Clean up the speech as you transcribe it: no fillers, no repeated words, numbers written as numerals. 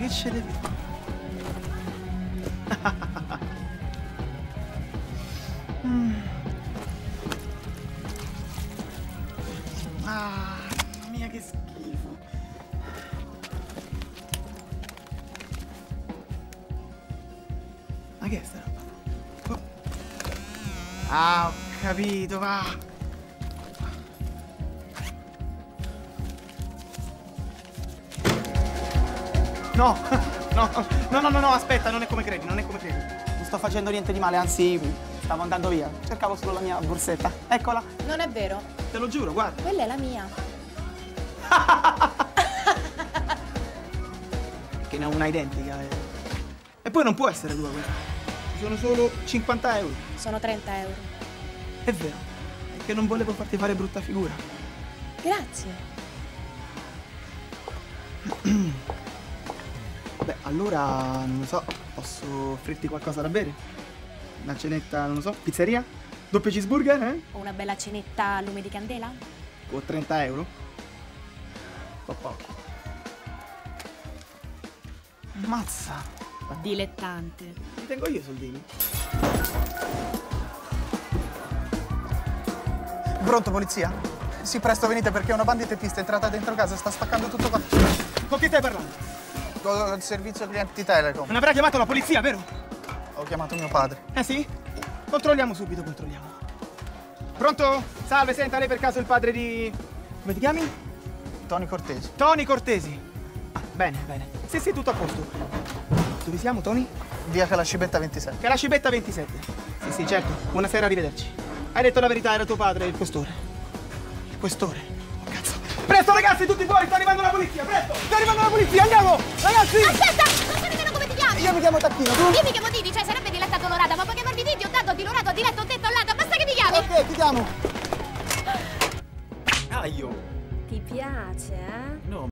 che ce devi? Ah, mamma mia, che schifo. Ma che è sta roba? Oh. Ah, ho capito, va. No, no, aspetta, non è come credi, non è come credi. Non sto facendo niente di male, anzi, stavo andando via. Cercavo solo la mia borsetta. Eccola. Non è vero. Te lo giuro, guarda. Quella è la mia. Che ne ho una identica. E poi non può essere tua questa. Sono solo 50 euro. Sono 30 euro. È vero. È che non volevo farti fare brutta figura. Grazie. Beh, allora, non lo so, posso offrirti qualcosa da bere? Una cenetta, non lo so, pizzeria? Doppio cheeseburger, eh? O una bella cenetta a lume di candela? O 30 euro? Po' poco. Ammazza! Dilettante. Li tengo io i soldini. Pronto, polizia? Sì, presto venite perché una banda di teppisti è entrata dentro casa e sta spaccando tutto qua. Con chi stai parlando? Con il servizio clienti Telecom. Non avrai chiamato la polizia, vero? Ho chiamato mio padre. Eh sì? Controlliamo subito, controlliamo. Pronto? Salve, senta, lei per caso il padre di... Come ti chiami? Tony Cortesi. Tony Cortesi. Ah, bene, bene. Sì, tutto a posto. Dove siamo, Tony? Via Calascibetta 27. Calascibetta 27. Sì, certo. Buonasera, arrivederci. Hai detto la verità, era tuo padre, il questore. Il questore. Oh, cazzo. Presto, ragazzi, tutti fuori, sta arrivando la polizia, presto! Sta arrivando la polizia, andiamo! Ragazzi! Aspetta! Non so nemmeno come ti chiami! Io mi chiamo Tacchino, tu? Dimmi che motivi, cioè sarebbe diletta colorata, ma puoi chiamarmi Diti, ho dato, ho dilorato, ho diletto, ho detto, allata, basta che mi chiami! Ok, ti chiamo. Aio. Ti piace, eh? No,